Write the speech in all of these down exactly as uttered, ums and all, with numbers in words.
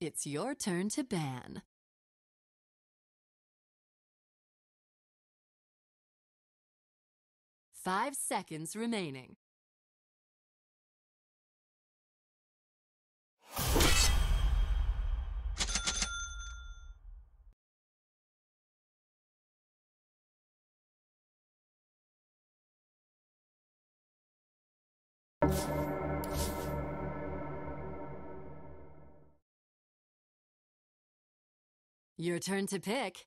It's your turn to ban. Five seconds remaining. Your turn to pick.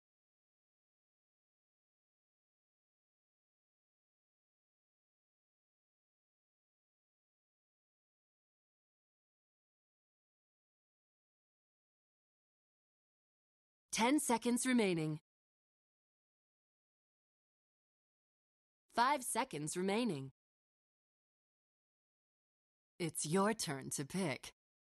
Ten seconds remaining. Five seconds remaining. It's your turn to pick.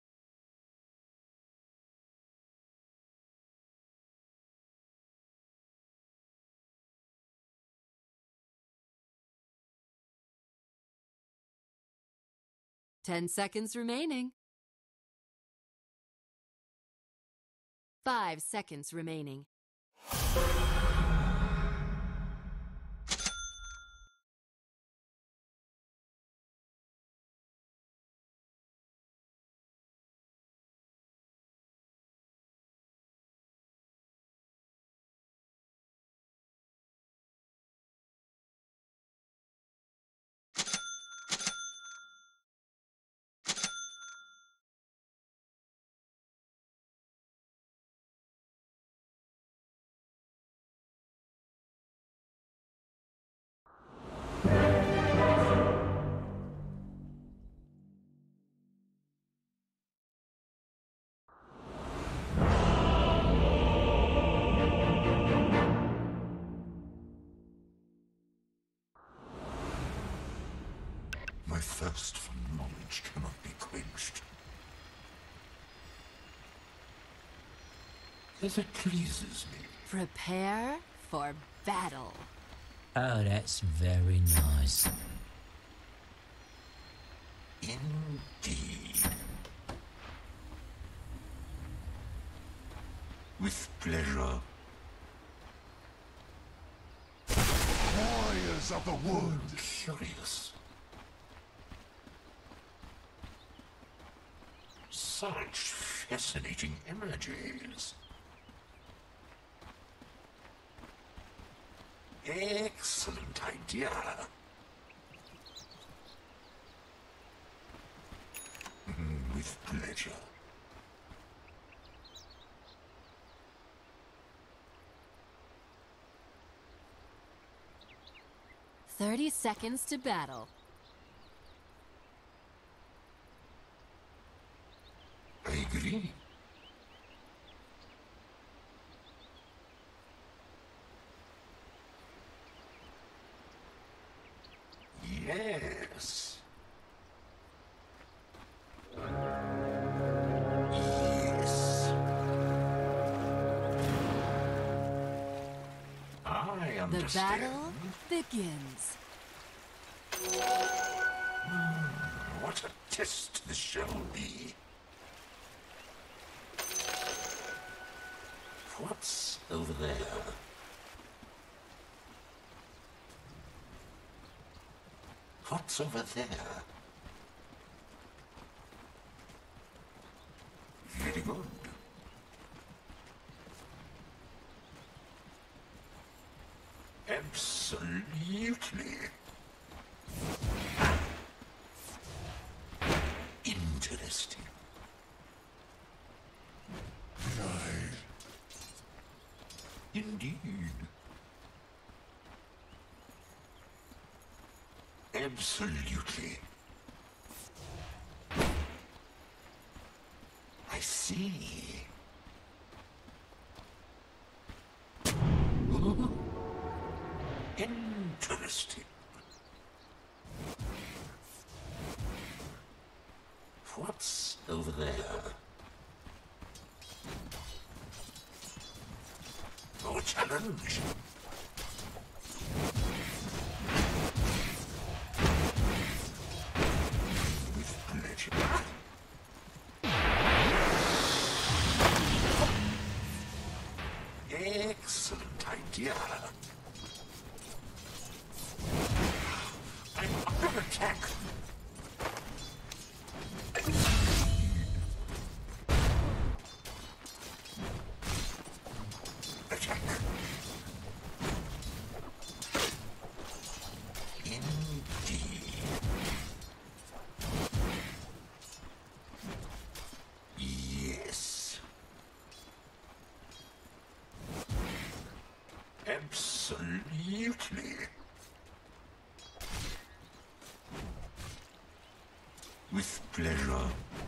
Ten seconds remaining. Five seconds remaining. My thirst for knowledge cannot be quenched. As it pleases me. Prepare for battle. Oh, that's very nice. Indeed. With pleasure. Warriors of the wood. Curious. Such fascinating images. Excellent idea. With pleasure. Thirty seconds to battle. I agree. Yes. Yes. I understand. The battle begins. What a test this shall be. What's over there? What's over there? Very good. Absolutely. Interesting. Right. Indeed. Absolutely. I see. Interesting. What's over there? No challenge. With pleasure. idea. I'm under attack. Attack. Indeed. Yes. Absolutely. With pleasure.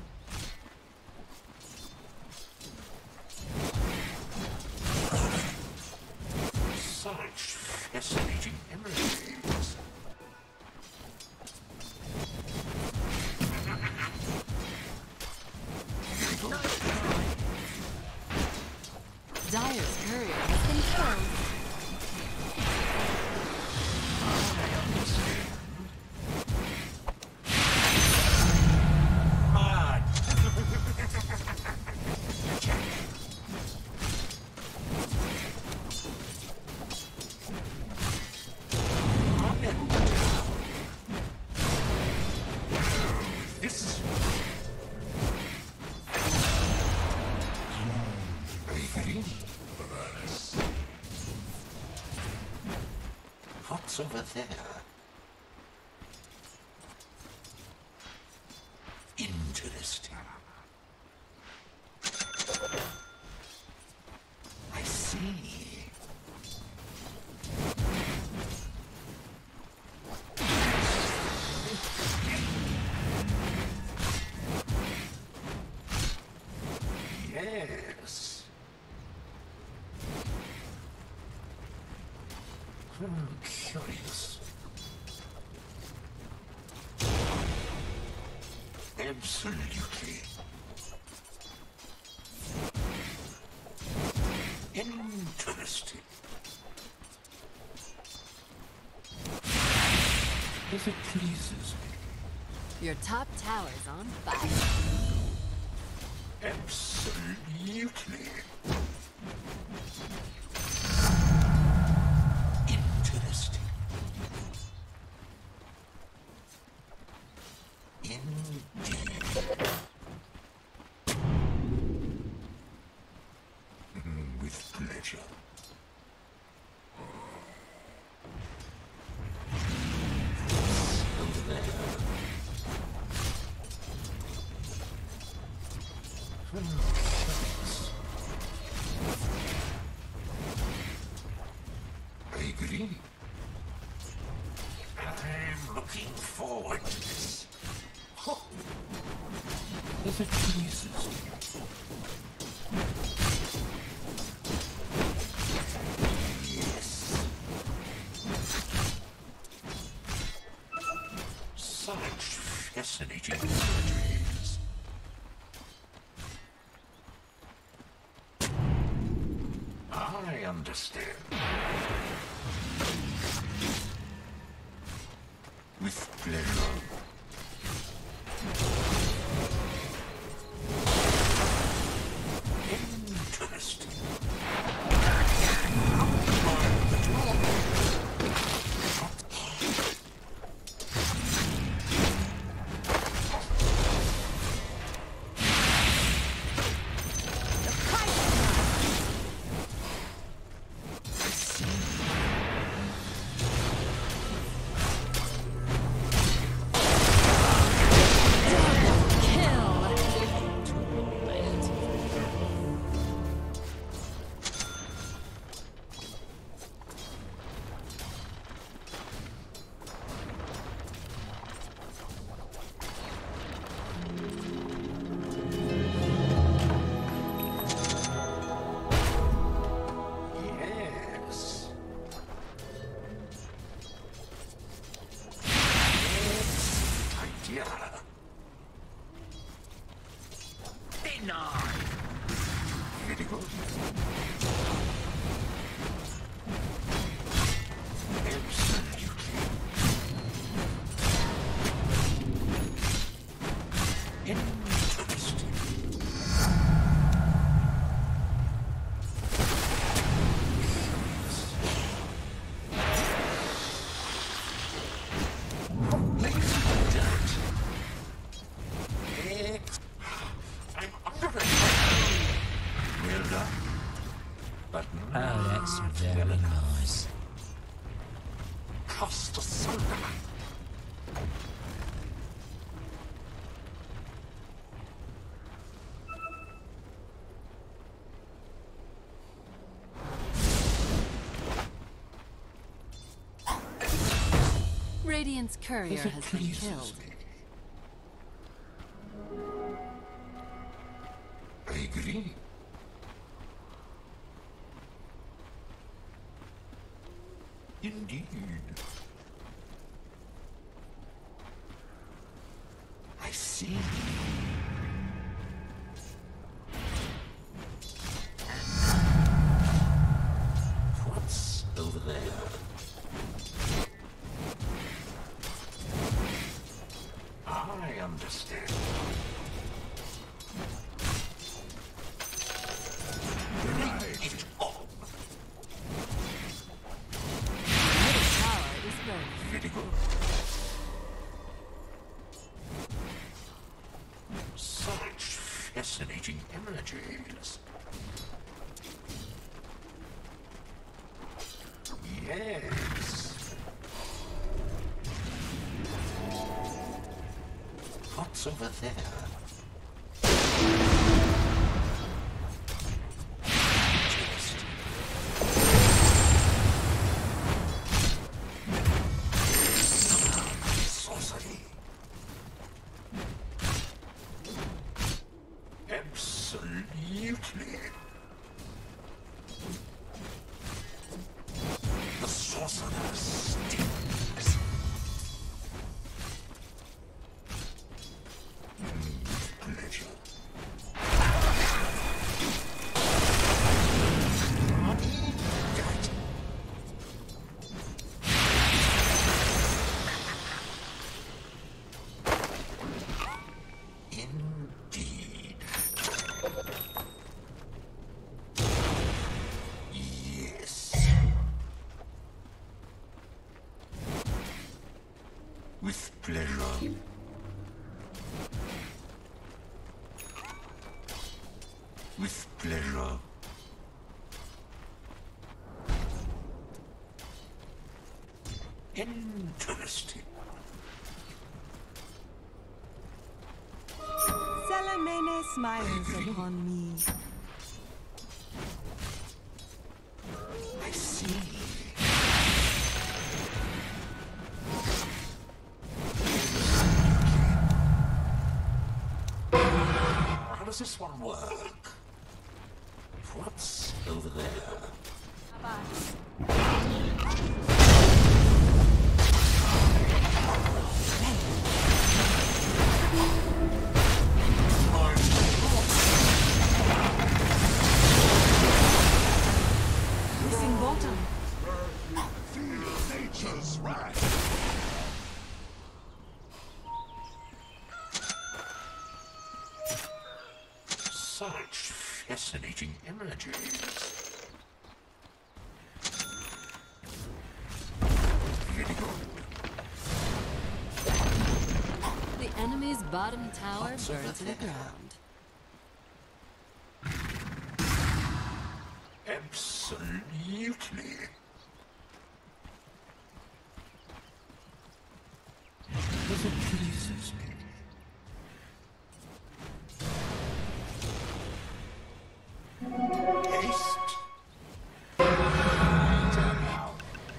Such fascinating images. Dire's courier has been killed. This What's over there? Interesting. I see. Yes. Hmm, curious. Absolutely. Interesting. If it pleases me. Your top tower's on fire. Absolutely. Interesting. Indeed. Mm, with pleasure. Over there. I agree. I'm looking forward to this. Oh. If it pleases you. Yes. Such fascinating imageries. I understand. With pleasure. Interesting. older, but Oh, that's not very well enough. nice. Cast asunder. Radiant's courier If it has been pleases killed. me. I agree. Indeed. I see. What's over there? I understand. Light it on. Middle tower is burning. Very good. Such fascinating images. Yes. What's over there? Interesting. Sorcery. Absolutely. The sorcerer stings. Pleasure. Indeed. Yes. With pleasure. With pleasure. Interesting. Salamene smiles upon me. I see. How does this one work? What's over there? Missing bottom. Feel nature's wrath. Such fascinating images. Very good. The enemy's bottom tower What's over burned to the there? ground. Absolutely. If it pleases me. Haste. Down.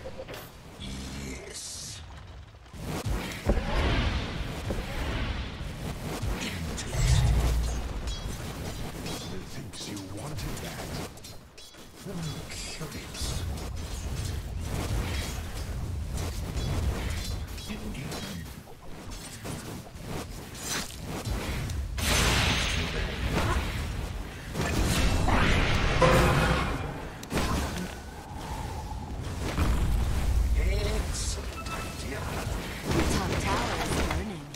Yes. Interesting. Thinks you wanted that. Hmm, curious. Indeed. Excellent idea. Top tower is burning.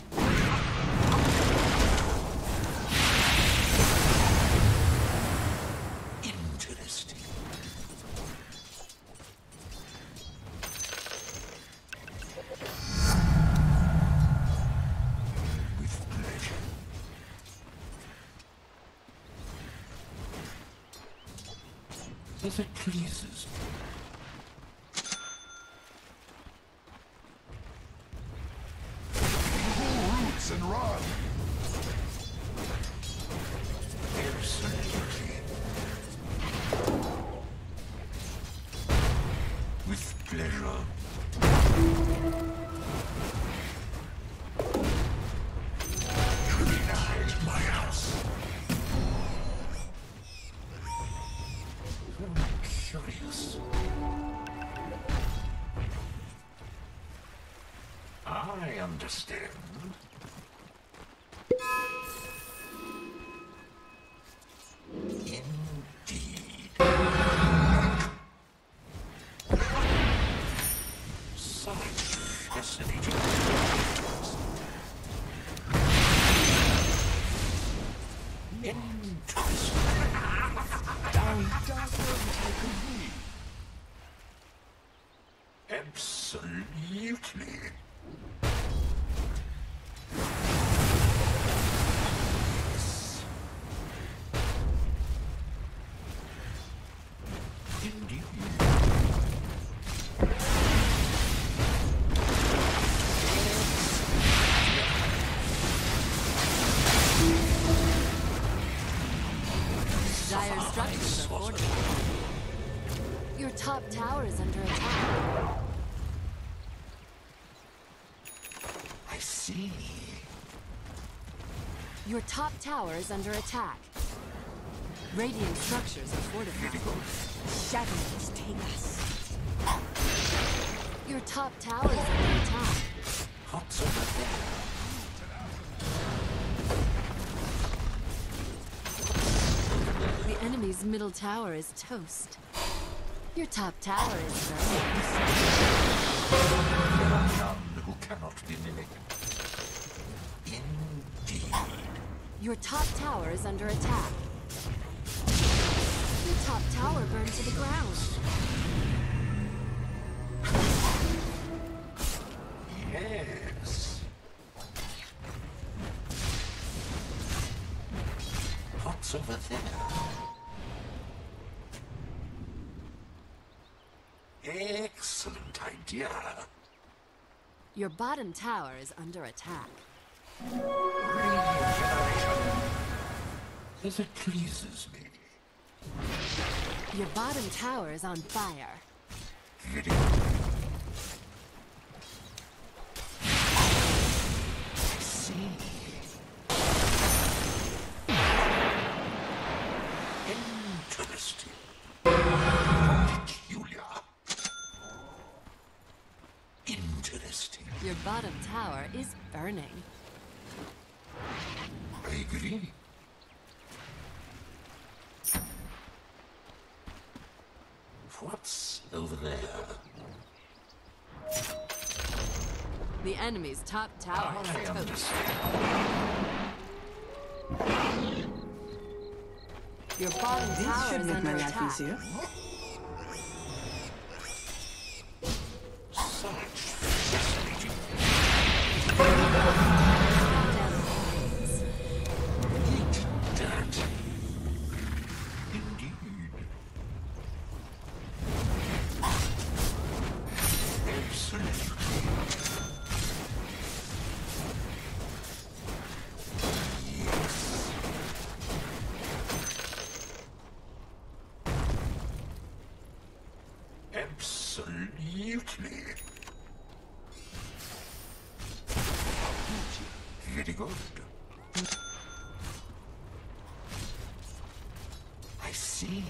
Interesting. As it pleases me. Roots and run. Absolutely. With pleasure. Denied my house. Very curious. I understand. Indeed. Such fascinating details. Interesting. Down, down, overtaken me. Absolutely. Yes. Indeed. Dire structures are fortified. Your top tower is under attack. I see. Your top tower is under attack. Radiant structures are fortified. Shadows take us. Your top tower is under attack. What's over there? The enemy's middle tower is toast. Your top tower is burning. There are none who cannot be mimicked. Indeed. Your top tower is under attack. Your top tower burned to the ground. Yes. What's over there? Excellent idea. Your bottom tower is under attack. Regeneration. As it pleases me. Your bottom tower is on fire. Video. I see. Interesting. Peculiar. Interesting. Your bottom tower is burning. I agree. What's over there? The enemy's top tower I is toast. understand. Your bottom This tower should is make under my life attack. easier. Such fascinating. Eat dirt. Indeed. Absolutely. Yes. Absolutely. Very good. I see.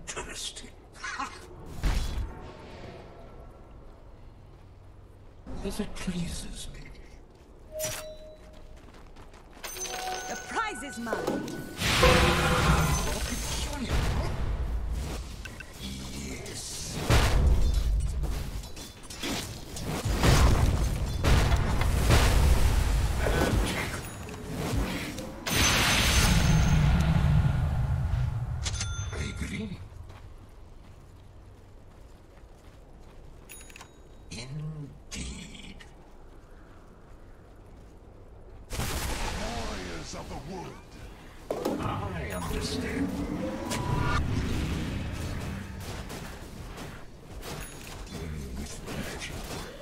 Interesting. As it pleases me. The prize is mine. Yes. I agree. Indeed. Warriors of the wood. I understand. Mm, with pleasure.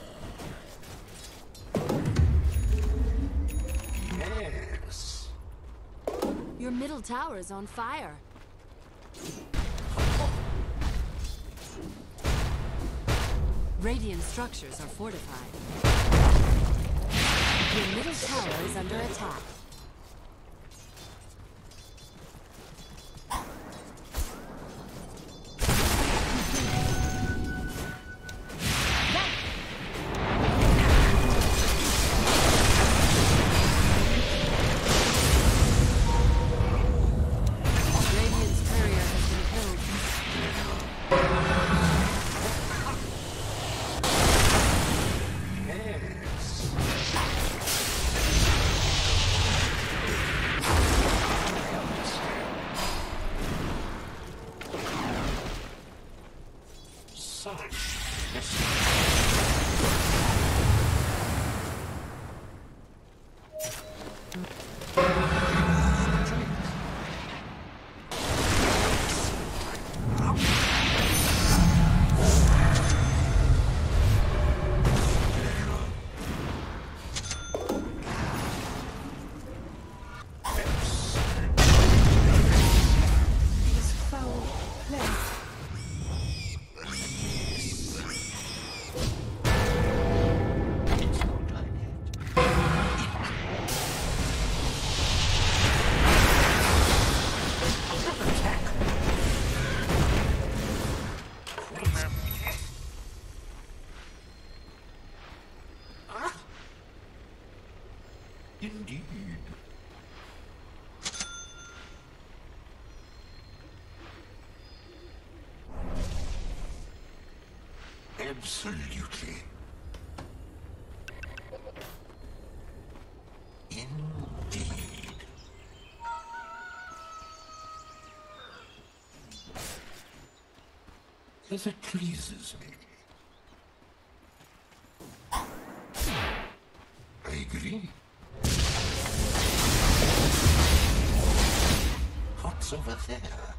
Yes. Your middle tower is on fire. Radiant structures are fortified. Your middle tower is under attack. Radiant's courier has been killed. Such. Is foul play. It's not like it. Attack. Ah. Indeed. Absolutely. Indeed. As it pleases me. I agree. What's over there?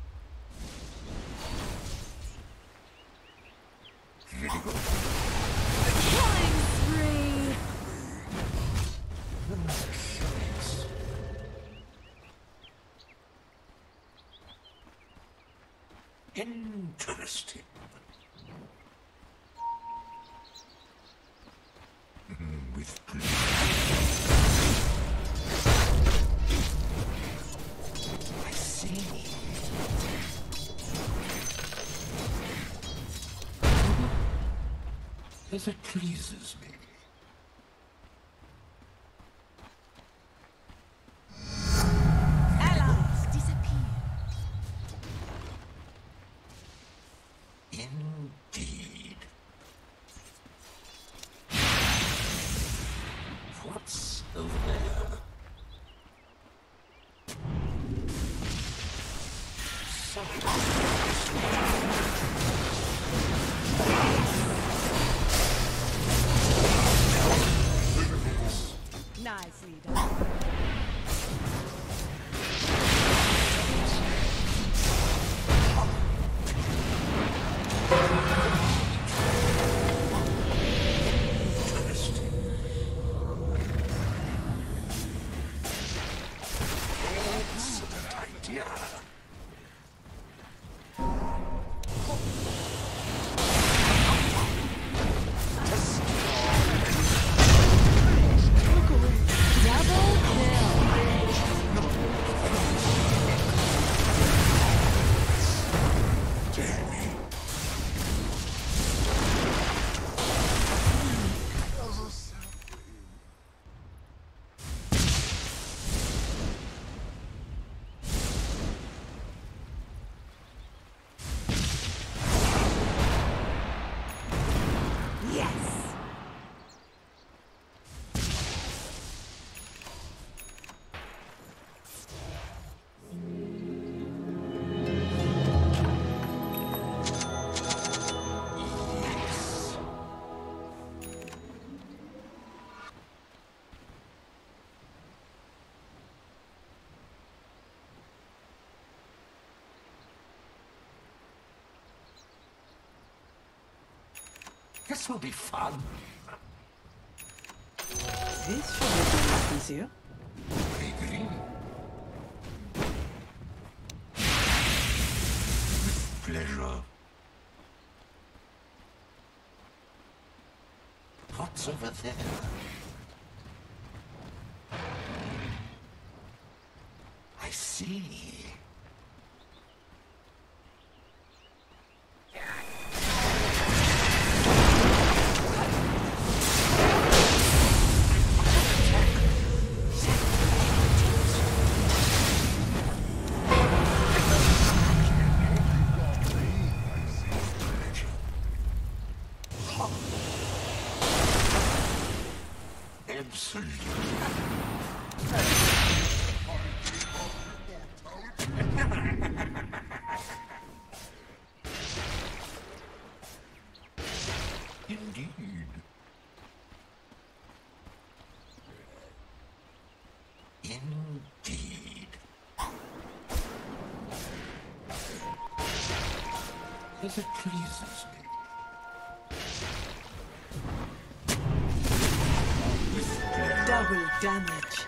Very good. Killing spree! Thanks. Interesting. Mm, with pleasure. I see. As it pleases me. Allies disappear. Indeed. What's over there? Nicely done. This will be fun. This should be a lot easier. Agree. With pleasure. What's over there? I see. Indeed. Indeed. If it pleases me. With pleasure. Double damage.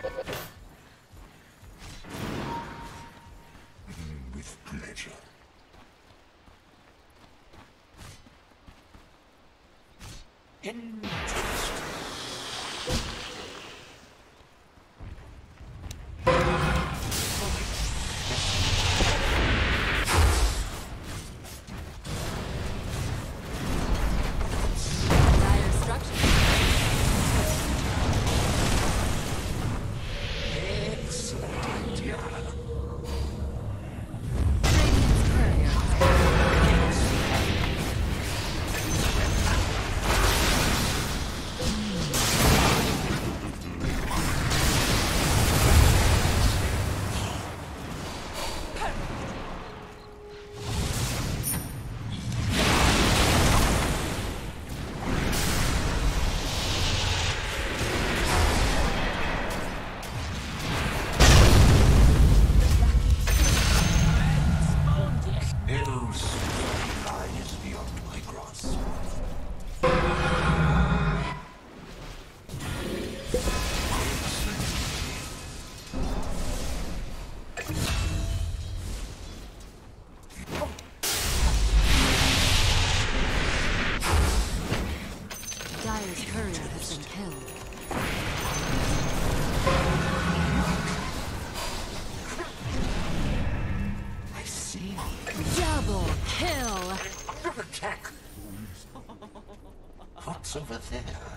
With pleasure. Interesting. Dire structure. Excellent idea. Radiant's courier. No secret lies beyond my grasp. Dire's courier has been killed. I see. Double kill. Under attack. What's over there?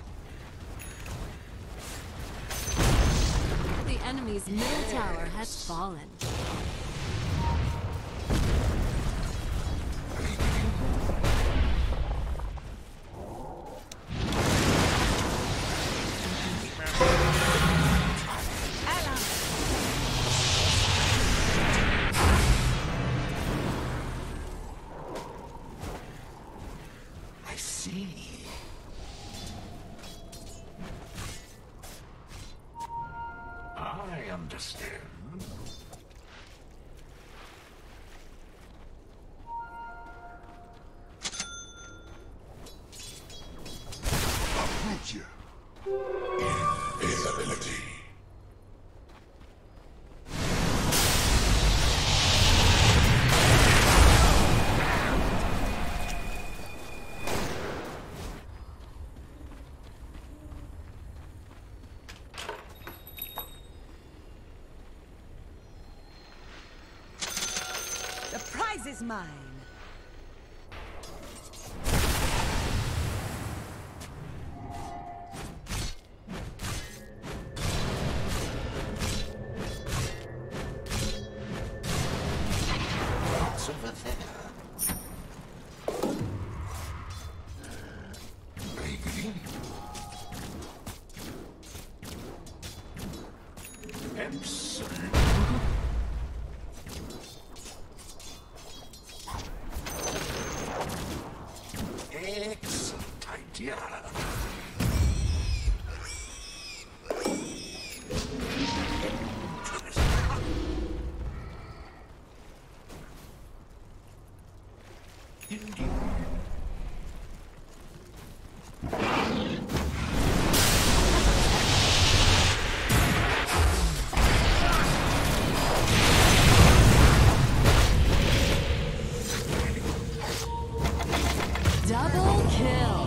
The enemy's middle tower has fallen. I see. I understand. Approach you. Invisibility. The prize is mine. Absolute. Excellent idea. Indeed. Double kill.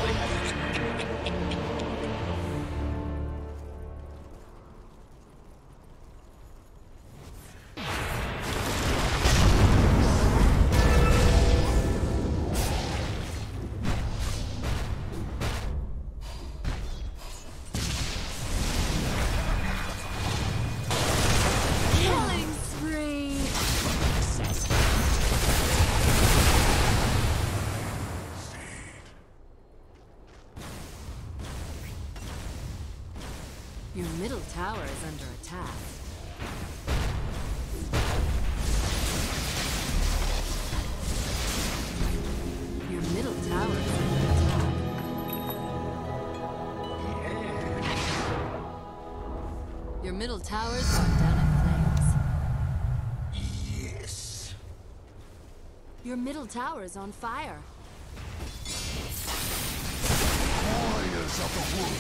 Killing spree. Your middle tower is under attack. Your middle tower is under attack. Your middle tower's gone down in flames. Yes. Your middle tower is on fire. Warriors of the wood.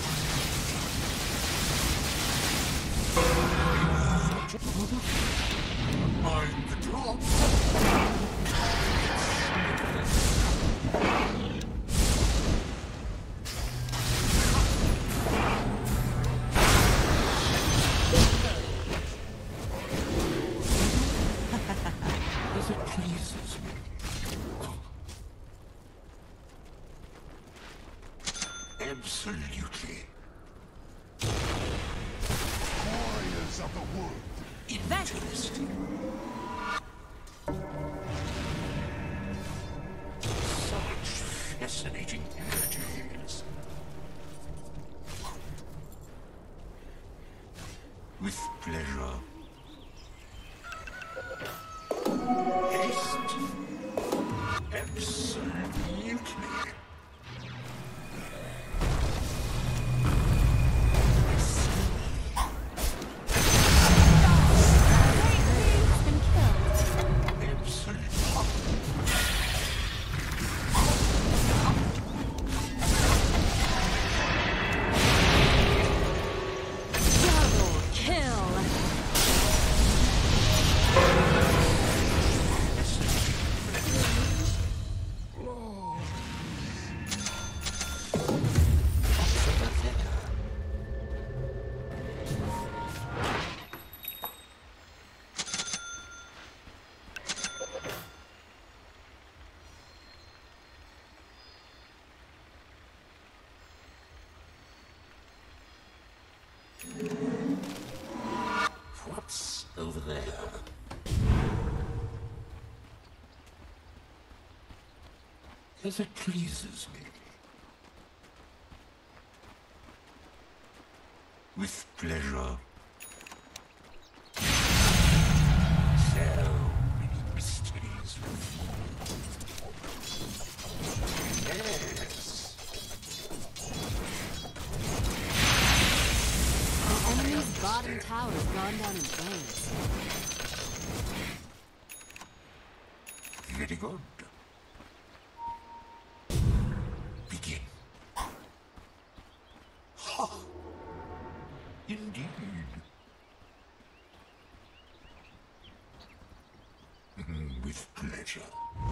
Mind the drop. As it pleases me. Absolutely. Warriors of the wood. Interesting. Such fascinating energies. With pleasure. Haste. Absolutely. Been killed. Double kill. What's over there? As it pleases me. With pleasure. So many mysteries. Yes. The enemy's bottom tower has gone down in flames. Very good. Begin. Ha! Indeed. With pleasure.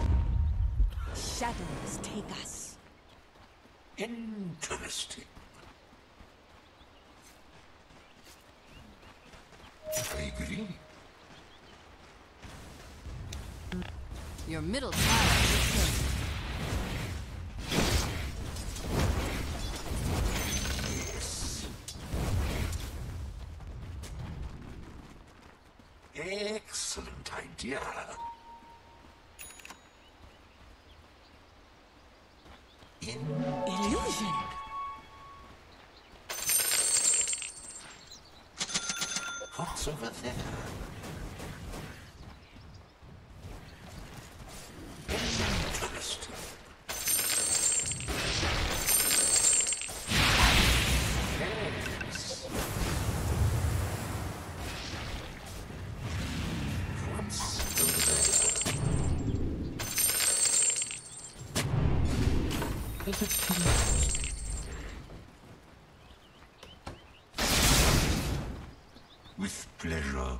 Shadows take us. Interesting. I agree. Your middle tower is killed. Yes. Excellent idea. In Illusion. What's over there? Interesting. Yes. What's over there? Is it curious? With pleasure.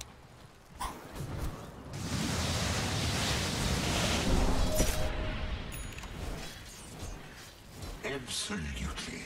Absolutely.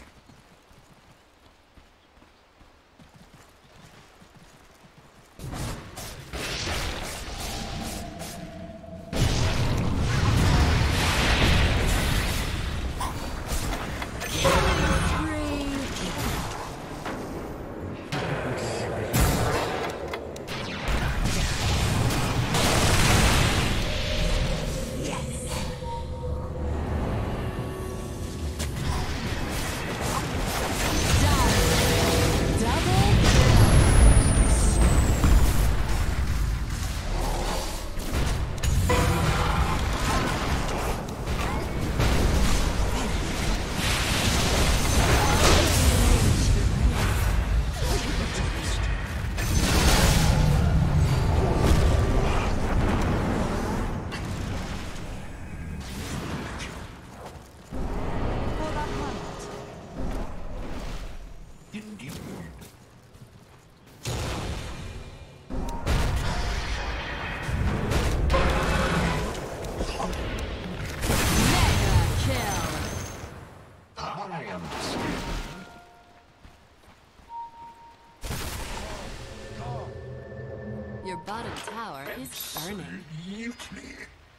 Your bottom tower is burning. Absolutely.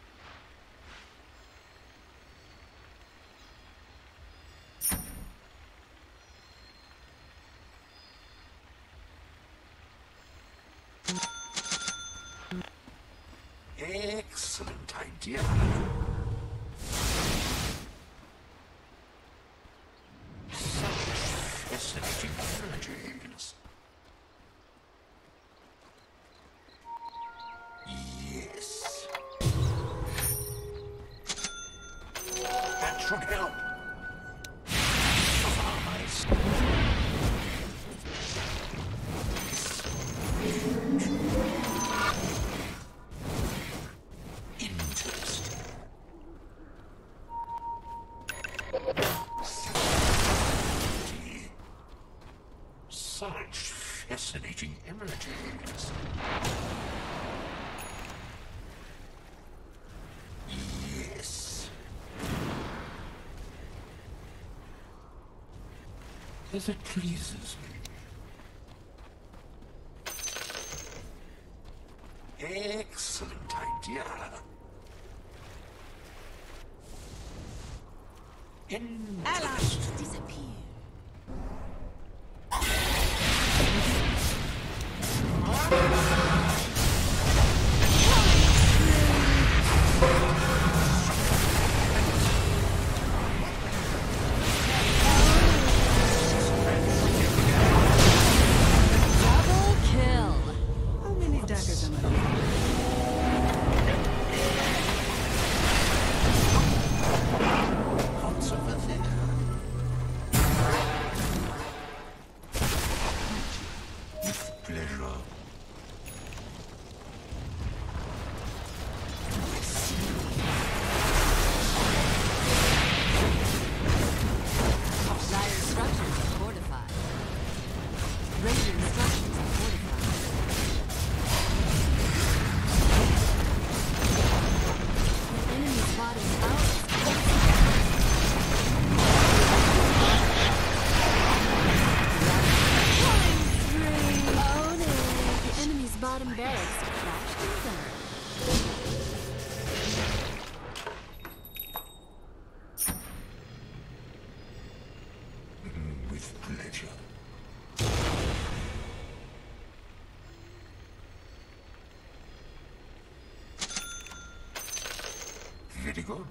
Excellent idea. Such fascinating energies. Yes. That should help. Nice. Interesting. Such fascinating images. Yes. As it pleases me. Excellent idea. Allies Interesting. disappear. Double kill. How many daggers am I? What's over there? With pleasure. Dire structures are fortified. Radiant structures are fortified. The enemy's bottom tower is Oh no! The enemy's bottom barracks crashed and burned. With pleasure. Very good.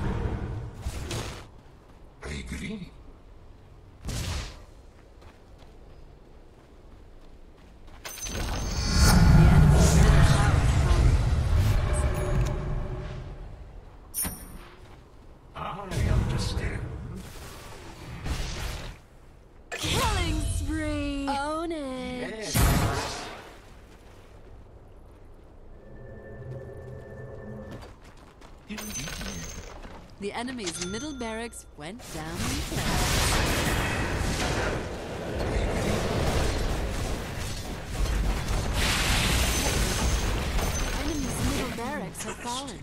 I agree. Indeed. The enemy's middle barracks went down in flames. Enemy's middle barracks have fallen.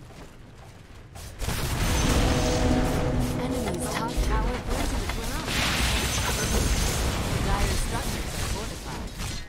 Enemy's top tower burned to the ground. Dire structures are fortified.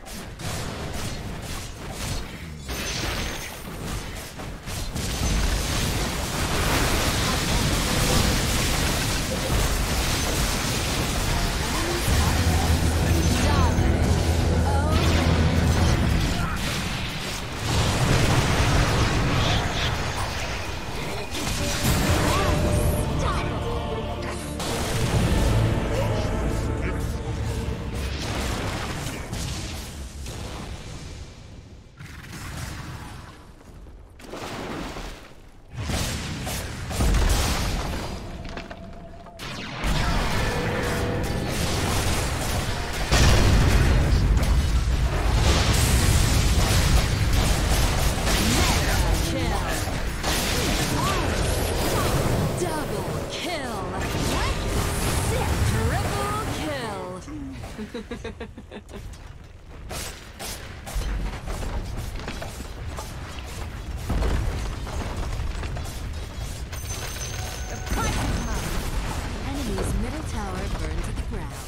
Enemy's middle tower burned to the ground.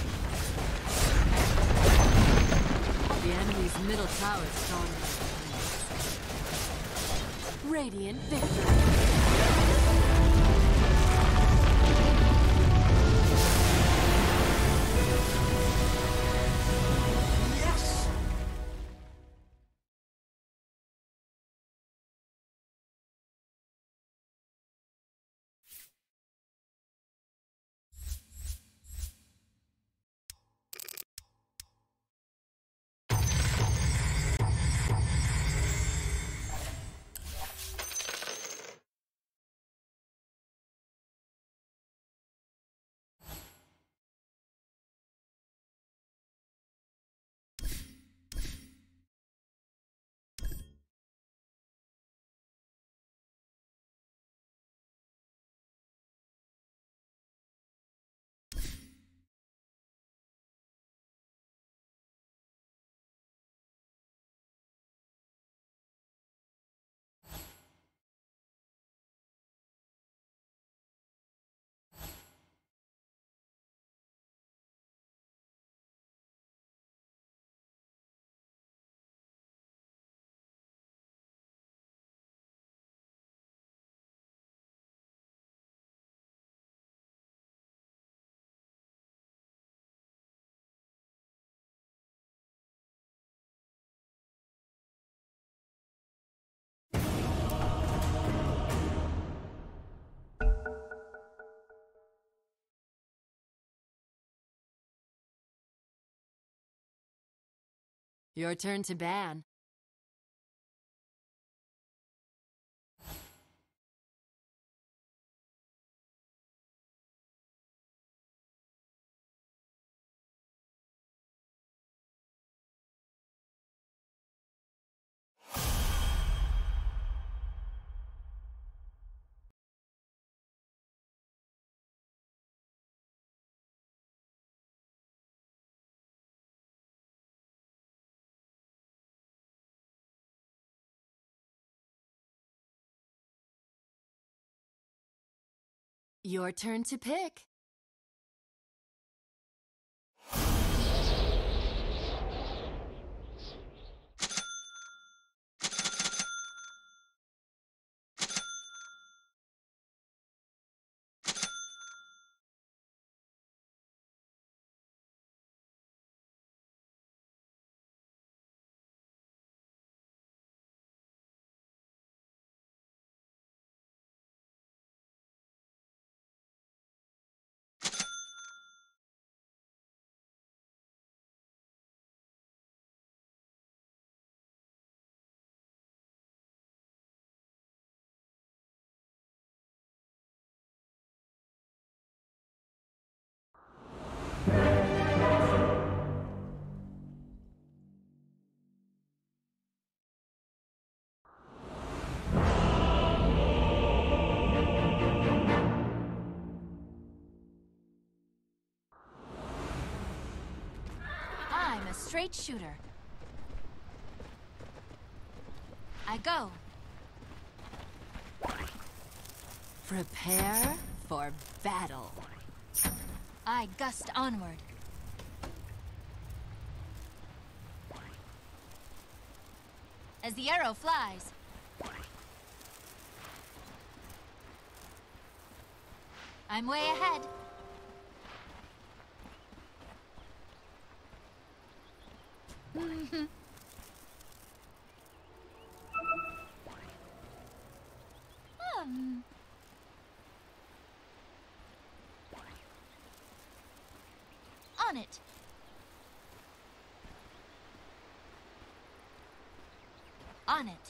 The enemy's middle tower is falling into flames. Radiant victory. Your turn to ban. Your turn to pick. straight shooter. I go. Prepare for battle. I gust onward. As the arrow flies. I'm way ahead. um. On it. On it.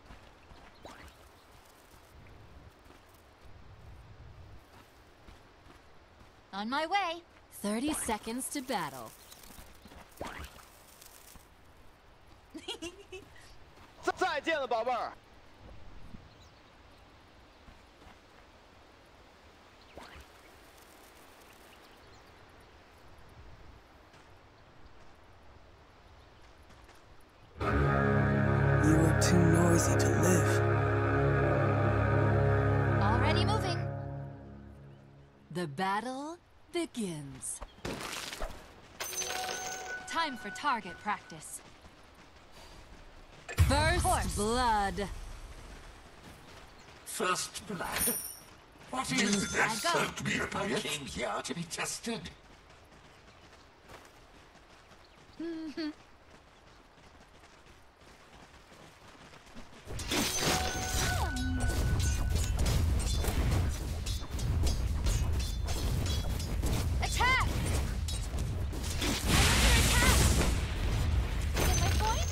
On my way. Thirty seconds to battle. 再见了，宝贝儿。 You are too noisy to live. Already moving. The battle begins. Time for target practice. First blood. First blood? What is that? I go. Don't be I came here to be tested. Attack! I'm under attack! Get my point?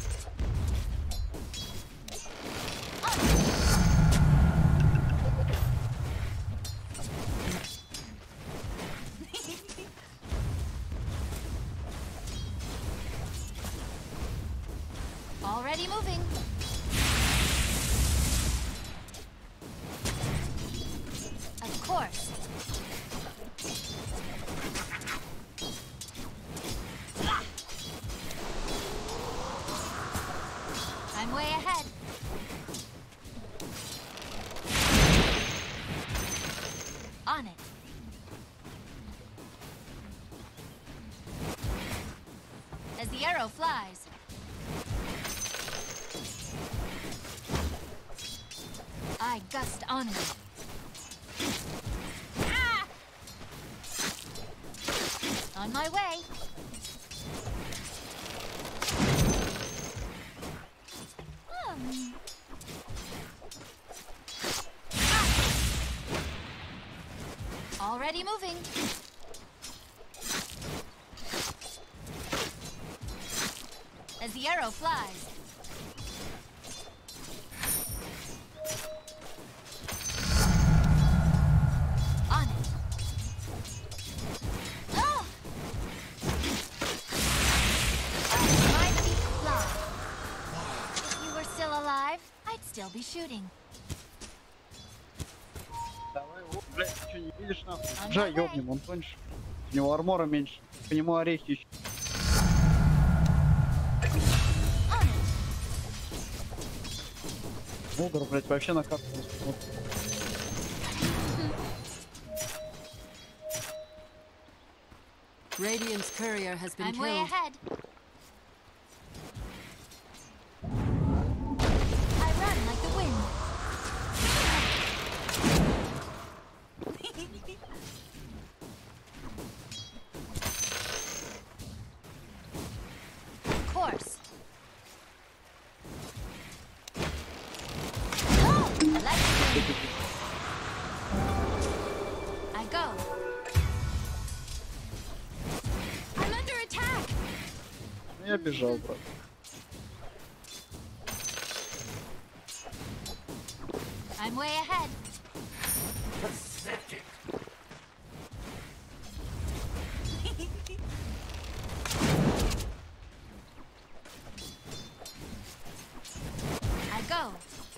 Already moving. Of course. I'm way ahead. On it. As the arrow flies. I gust onward. Ah! On my way. Hmm. Ah! Already moving. As the arrow flies. On it. Oh! My feet fly. If you were still alive, I'd still be shooting. Давай, вот, блядь, ты что, не видишь, нахуй? Джай, ёбнем, он тоньше. У него армора меньше. По нему орехи еще. On it. Вулгар, блядь, вообще на карту не смотрит. Radiant's courier has been I'm killed. way ahead. I run like the wind. Of course. Oh, I like the wind. I go. I'm under attack. Ну, я бежал, брат. I'm way ahead. Pathetic. I go.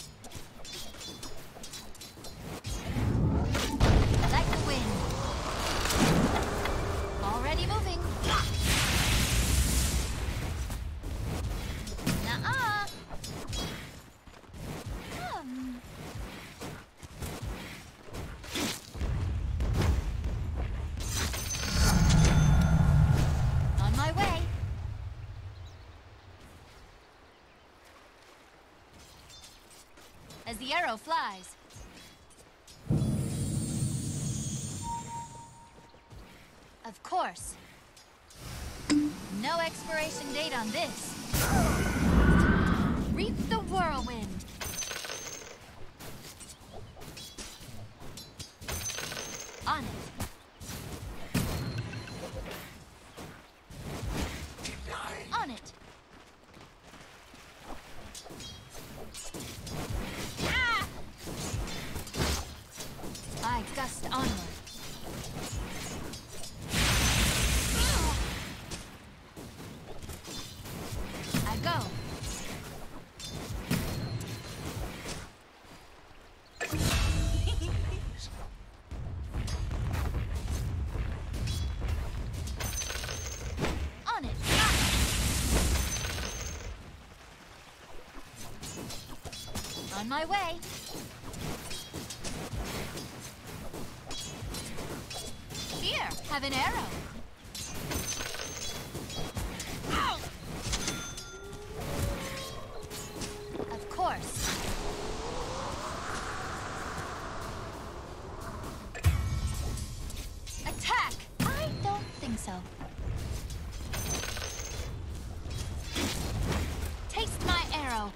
Like the wind. Already moving. arrow flies. Of course. No expiration date on this. Reap the whirlwind. On it. On it. Ah! I gust onward. I go. On it. Ah! On my way. Here, have an arrow. Ow! Of course. Attack! I don't think so. Taste my arrow.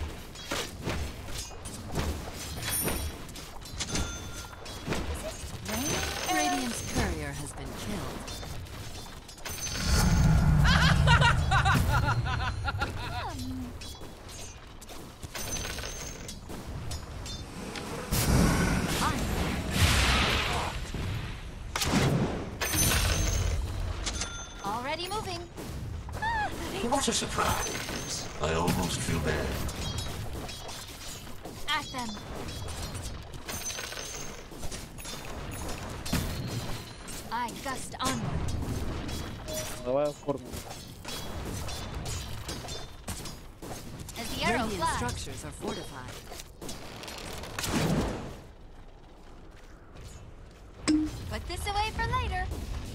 Is it raining arrows? Radiant's courier has been killed. Um, on. Already moving. Ah, What a surprise. I almost feel bad. at them. I gust onward. Давай оформим. As the arrow Radiant flies. structures are fortified. Put this away for later.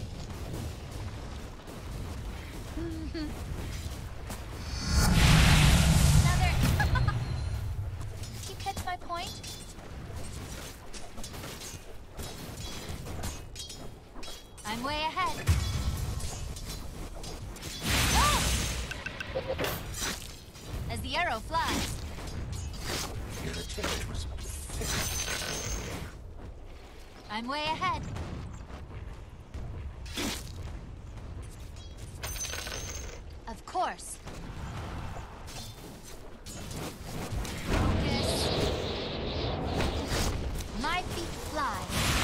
Another. Did you catch my point? I'm way ahead. Oh! As the arrow flies. Your attempt was pathetic. I'm way ahead. Of course. Focus. My feet fly.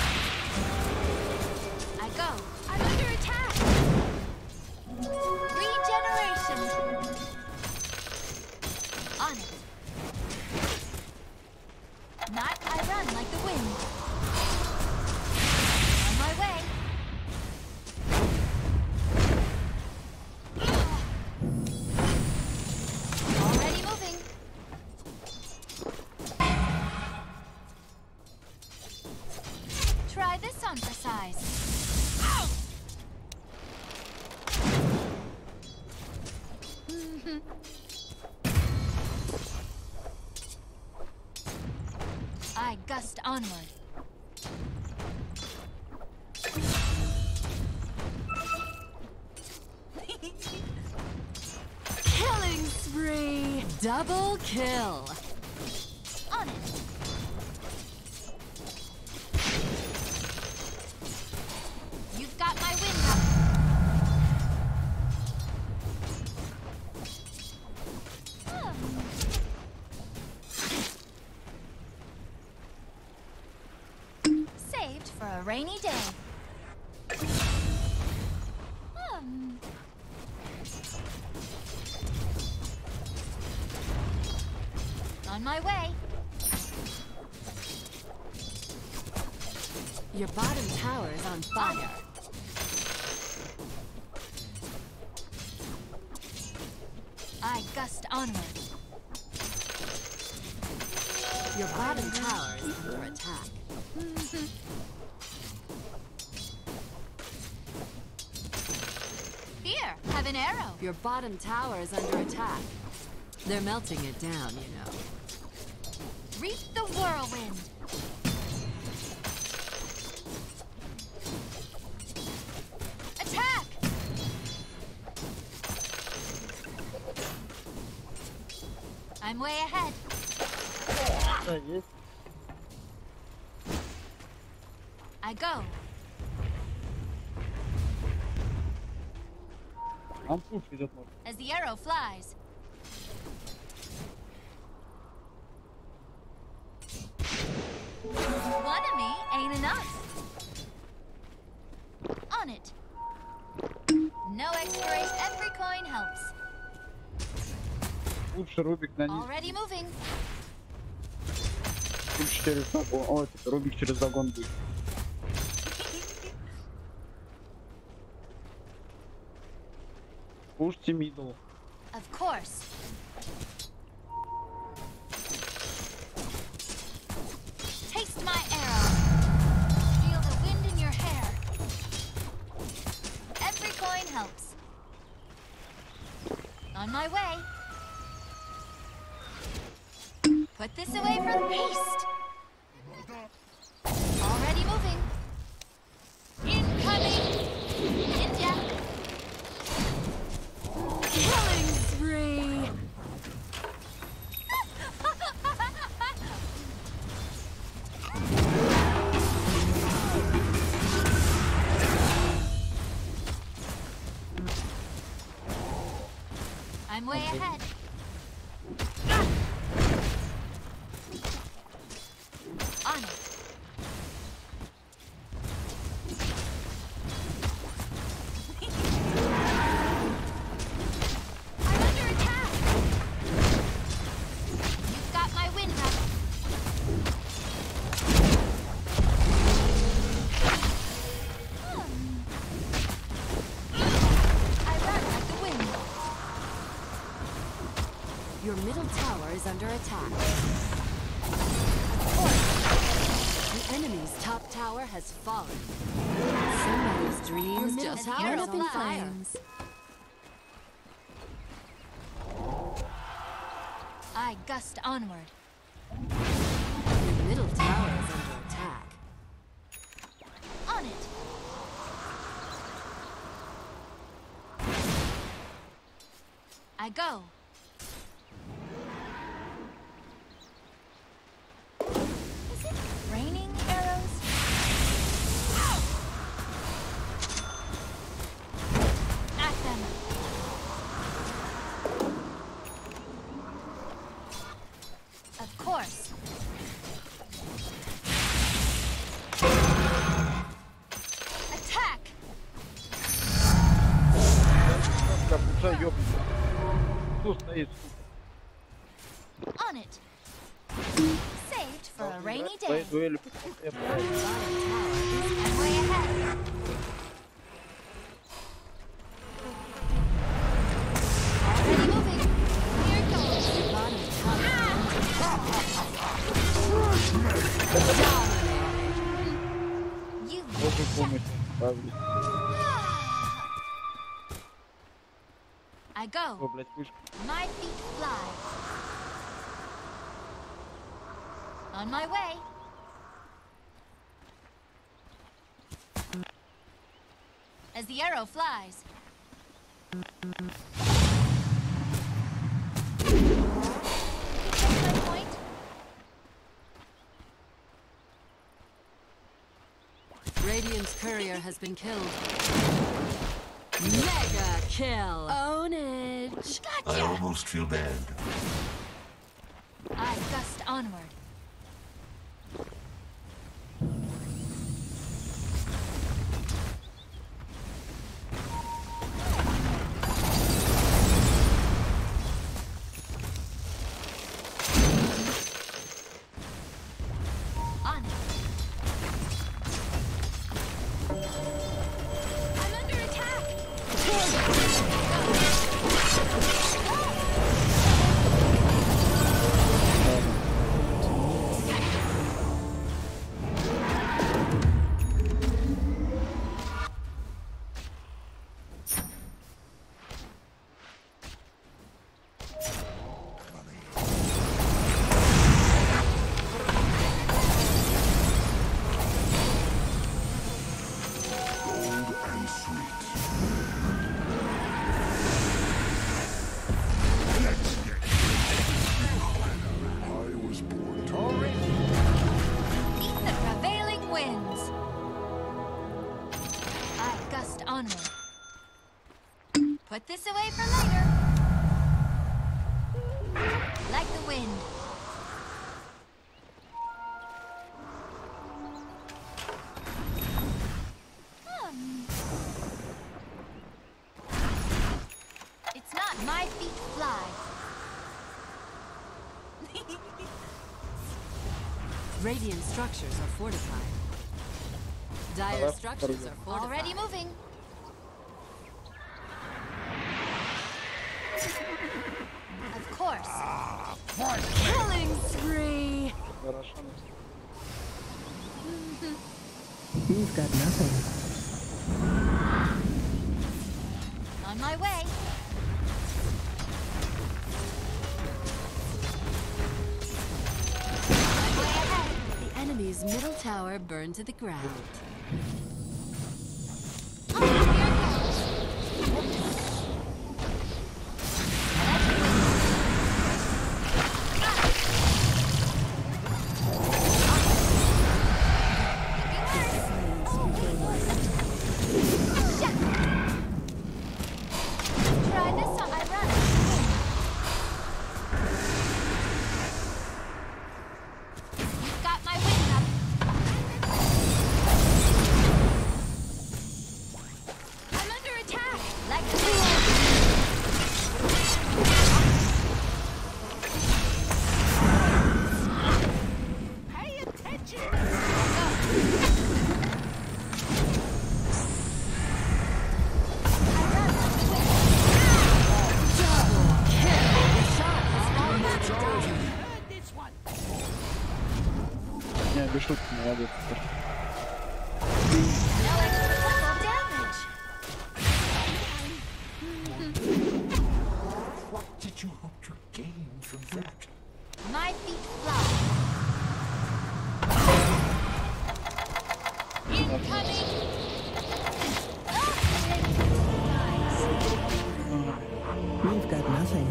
I go. I'm under attack. Regeneration. On it. Not I run like the wind. On my way. Already moving. Try this on for size. Ow! I gust onward. Killing spree! Double kill! On it. You've got my wind up. Hmm. Saved for a rainy day. Hmm. On my way. Your bottom tower is on fire. I gust onward. Your bottom tower is under attack. Here, have an arrow. Your bottom tower is under attack. They're melting it down, you know. Reap the whirlwind. Attack! I'm way ahead. Да, есть. I go. Он пуш идет, может. As the arrow flies. One of me ain't enough. On it. No expiration. Every coin helps. Лучше Рубик на них. Already moving. Лучше через загон. О, это Рубик через загон будет. Пушьте мидл. Of course. Taste my arrow. Feel the wind in your hair. Every coin helps. On my way. Put this away for haste. Already moving. Incoming. Ninja. Killing spree. I'm way ahead. On it. I'm under attack. You've got my wind rattle. I run like the wind. Your middle tower is under attack. The enemy's top tower has fallen. Somebody's dreams just went up in flames. I gust onward. Your middle tower is under attack. On it. I go. Is it raining arrows? At them. Of course. Attack! Как пуша ёбнется. Тут стоит. On it. Saved for a rainy Свои day. дуэли. I'm way ahead. Already moving. Here goes. Bottom tower. You Боже помощь. Правда. I О, go. блядь, вышка. My feet fly. On my way. As the arrow flies. My point. Radiant's courier has been killed. Mega kill. Ownage. I Gotcha. almost feel bad. I gust onward. On it. I'm under attack. Put this away for later. Like the wind. Hmm. It's not my feet fly. Radiant structures are fortified. Dire structures are fortified. Already moving. Of course. Killing spree! You've got nothing. On my way. My way ahead. The enemy's middle tower burned to the ground. Oh, here goes. Try this on. I run. You've got my wing up. I'm under attack. Like the Pay attention. Не, без шутки, молодец. No extra damage. What did you hope to gain from that? My feet fly. Incoming. You've got nothing.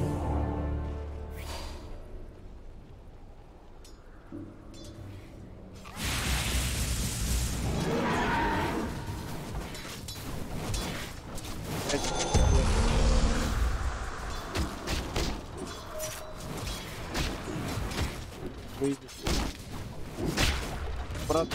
Выйдет. Брат,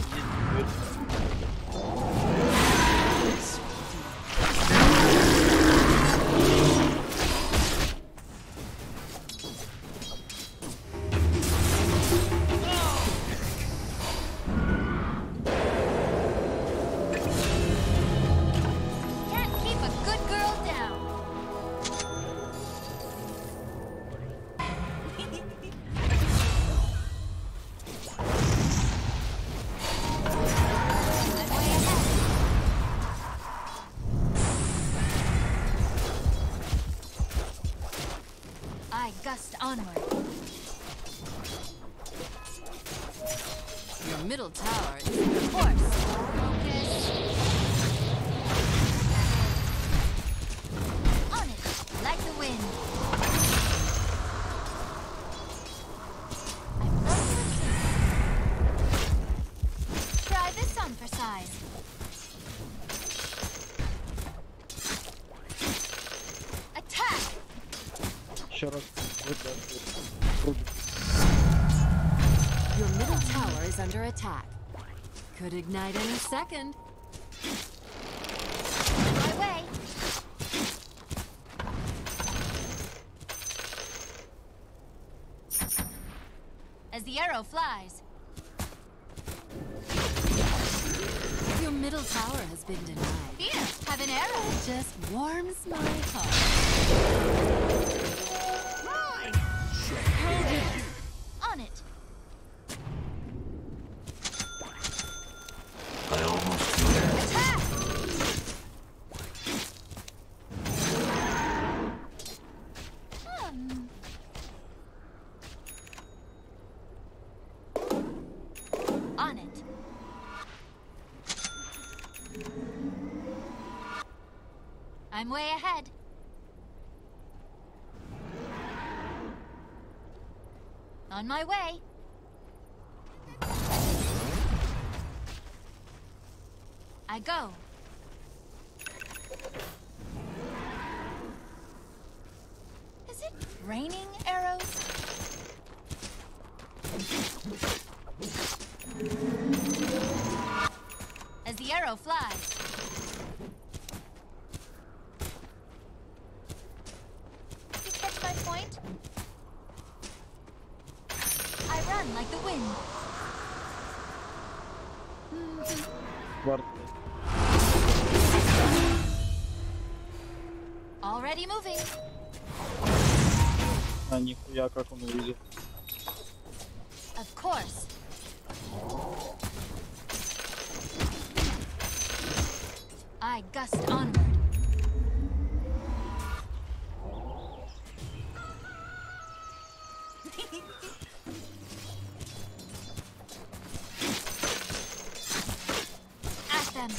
Can't keep a good girl down. I'm way ahead. I gust onward. Your middle tower is Of course. Focus. On it, like the wind. I'm close to the Try this on for size. Attack! еще раз. Круто. Your middle tower is under attack. Could ignite any second. My way. As the arrow flies. Your middle tower has been denied. Here, have an arrow. It just warms my heart. On it. I almost feel Attack! Hmm. On it. I'm way ahead. On my way. I go. raining arrows? As the arrow flies. You catch my point? I run like the wind. Вард. Already moving. А, нихуя, как он увидел. Of course. I gust onward. At them.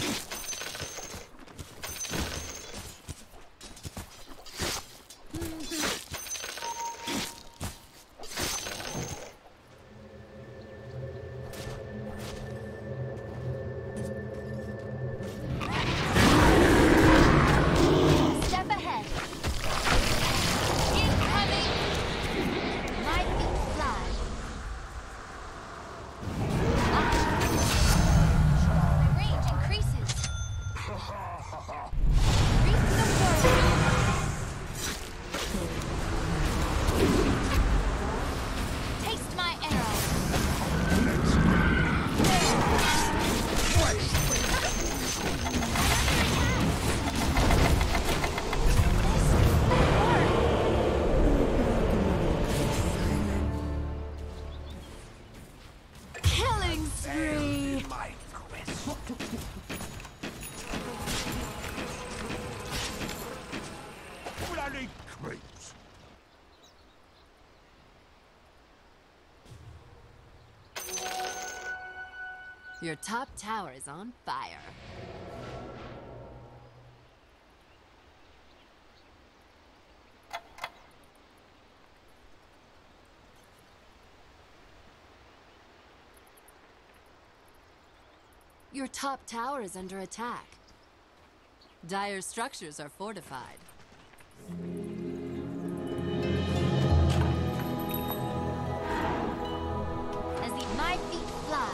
Step ahead. Incoming. My feet fly. Ah. My range increases. Reap the whirlwind. Taste my arrow. Killing spree. My quest. Bloody creeps. Your top tower is on fire. Your top tower is under attack. Dire structures are fortified. As the my feet fly.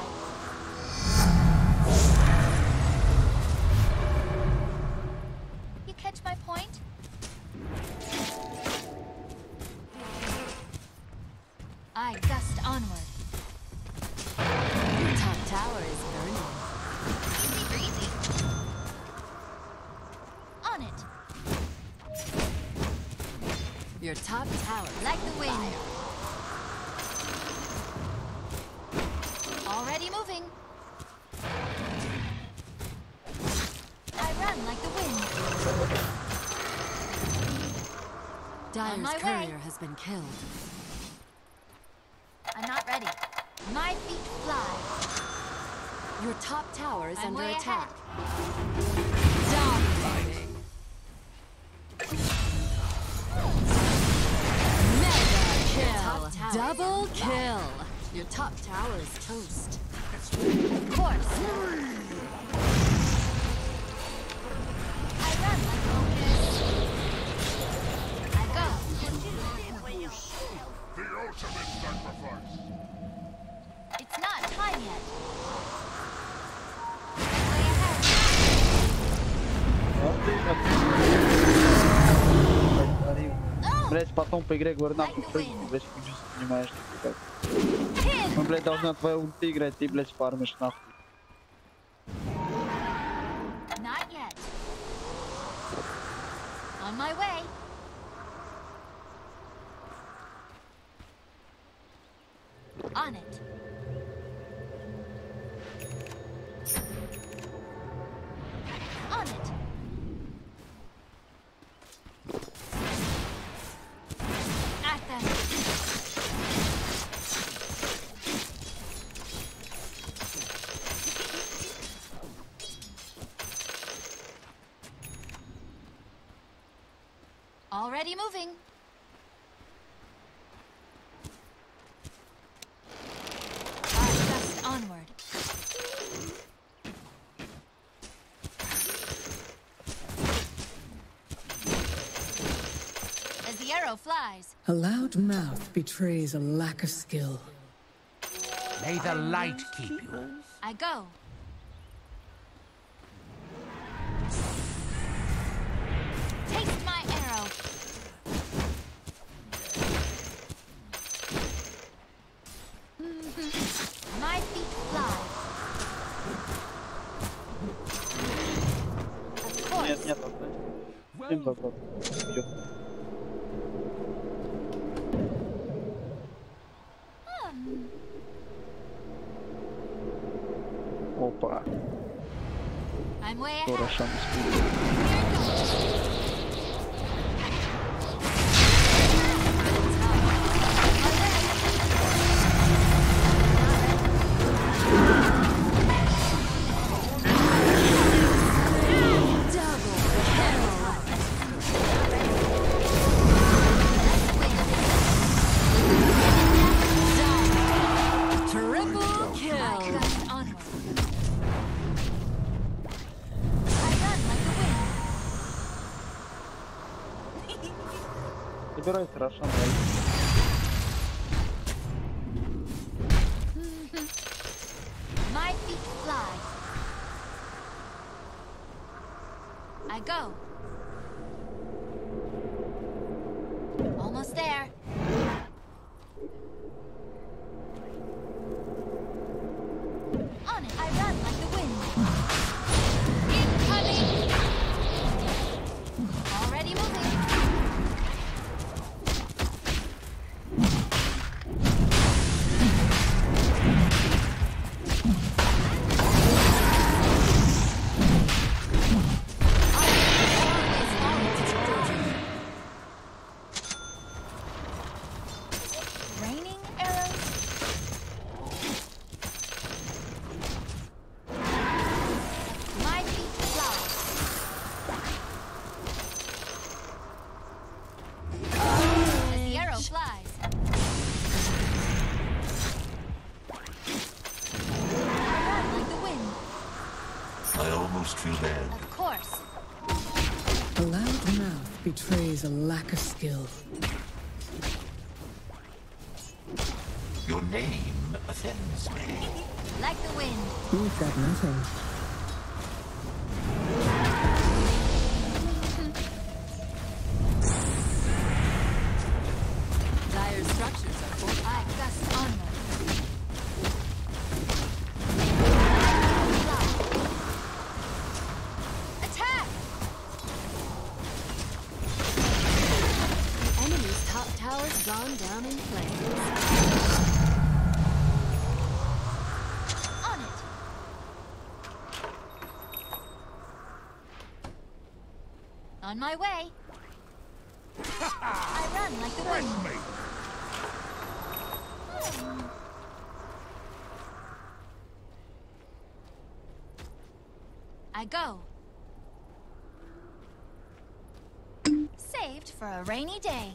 You catch my point? I gust onward. Your top tower is burning. Easy breezy. On it. Your top tower is Like on the wind. fire. Already moving. I run like the wind. On my Dire's way. courier has been killed. I'm not ready. My feet fly. Your top tower is I'm under way attack. ahead. Dominating. Mega kill. Double kill. Your top tower is toast. Of course. I run like the wind. I go. The ultimate sacrifice. It's not time yet. Way ahead. Блять, потом по игре говорю, нахуй прыгни, блять, хуйню занимаешь. Мы, блять, должны от твоей ульты играть, ты, блять, фармишь, нахуй. Not yet. On my way. On it. On it. At them. Already moving. I gust onward. As the arrow arrow flies. A loud mouth betrays a lack of skill. May the light keep you. I go. Taste my arrow. My feet fly. Of course. Нет, нет, отдай. Всем добро. Бьет. Опа. I'm way Кто ahead. Рошан спит? Here goes. Triple kill. Just onward. I run like the wind. Собирайся, Рошан. My feet fly. I go. Almost there. On it, I run like the wind. Incoming! Already moving. Raining arrows. My feet fly. As the arrow flies. I run like the wind. I almost feel bad. Of course. A loud mouth betrays a lack of skill. Your name offends me. Like the wind. You've got nothing. Dire structures are fortified. I gust onward. Attack! The enemy's top tower's gone down in flames. On it. On my way. I run like the wind. I go. Saved for a rainy day.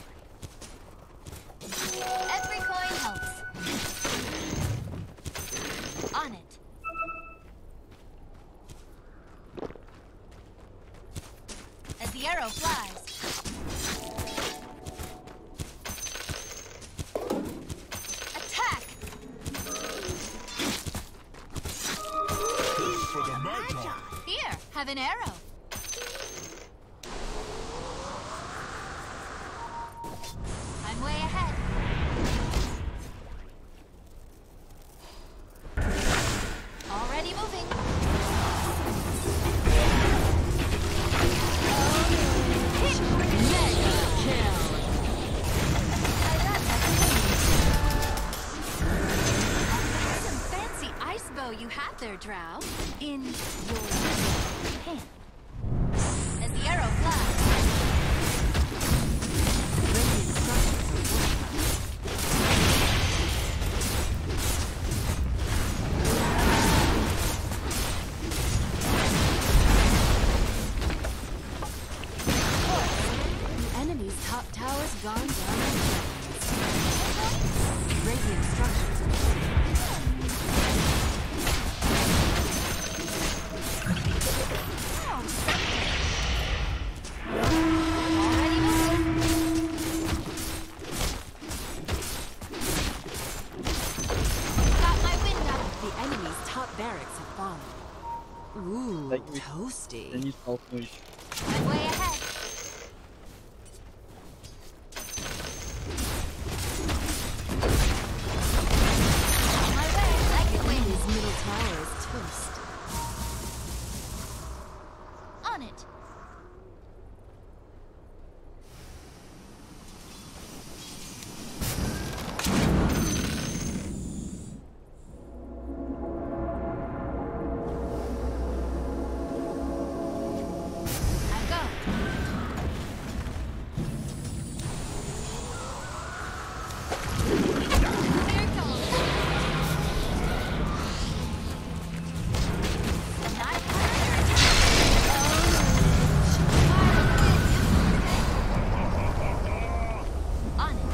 Every coin helps. On it. As the arrow flies. Attack! For the Magi. Here, have an arrow. I'm way ahead. Already moving. Mega kill. I run like a wind. Some fancy ice bow you have there, Drow. In your hand. As the arrow flies. Radiant structures are fortified. The enemy's top tower's gone down in flames. Radiant structures are fortified. have fallen. Ooh, Like we- toasty. Я не столкнусь. I'm way ahead. On my way, like the wind. Enemy's middle tower is toast. On it. I go. Here it goes. Not on it.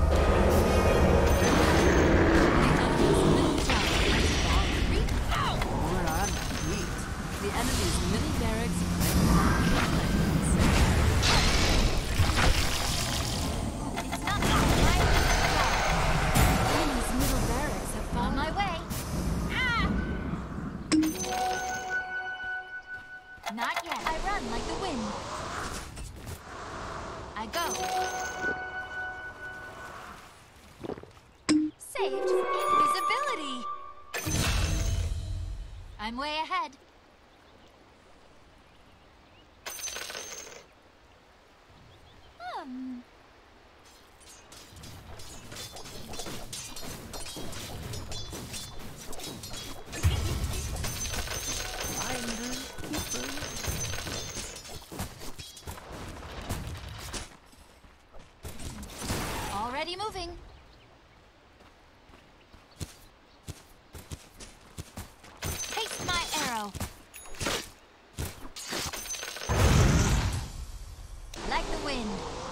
More on the heat. The enemy's middle barracks are It's not right. Enemy's middle barracks have On fallen. my way. Ah! Not yet. I run like the wind. I go. Saved from invisibility. I'm way ahead. Hmm. Already moving. Taste my arrow. Like the wind.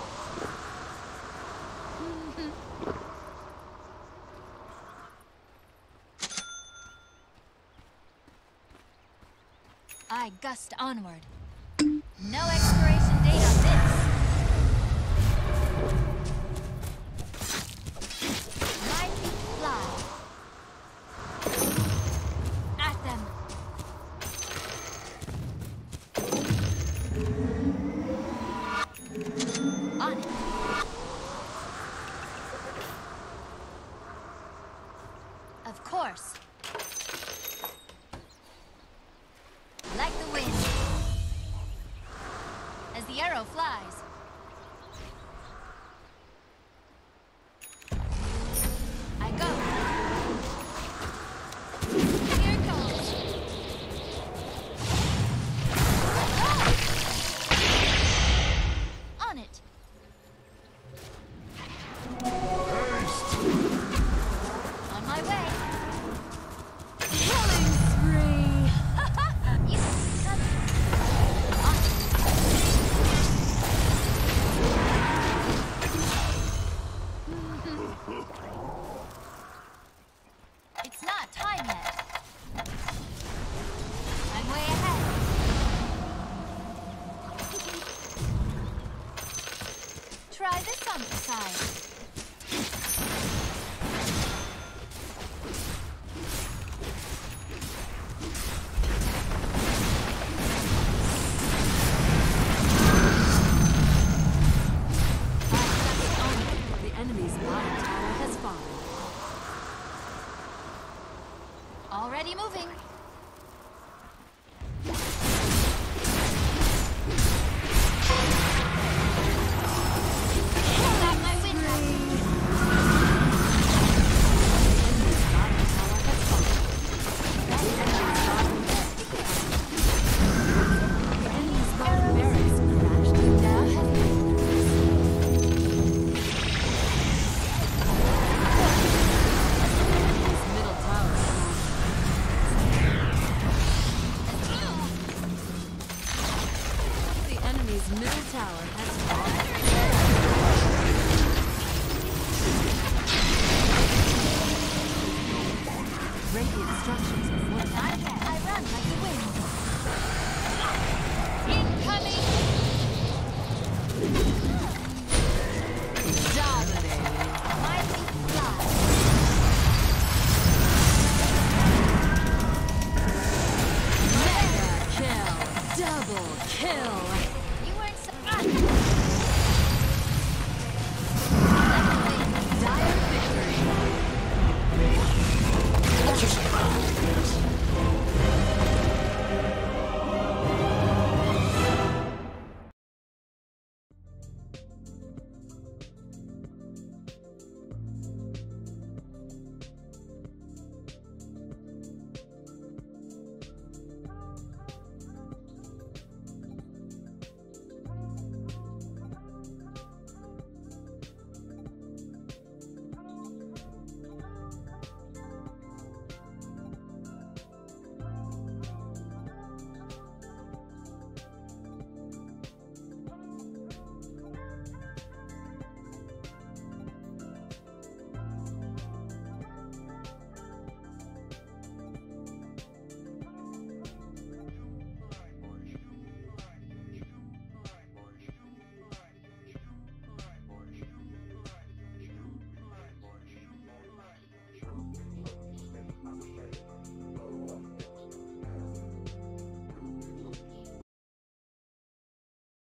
I gust onward. No expiration date on this. My feet fly. At them. On it. Of course. Like the wind. As the arrow flies. I go. Here it goes. On it. On my way. Killing spree! You got it. On it. It's not time yet. I'm way ahead. Try this on the side. The enemy's bottom tower has fallen. Already moving. Got my wind up. Enemy's bottom tower has fallen. The enemy's bottom barracks crashed and now have Enemy's middle tower has fallen. The enemy's middle tower has fallen. Radiant structures are fortified. Not yet. I run like the wind. Incoming. Dominating. My feet fly. Kill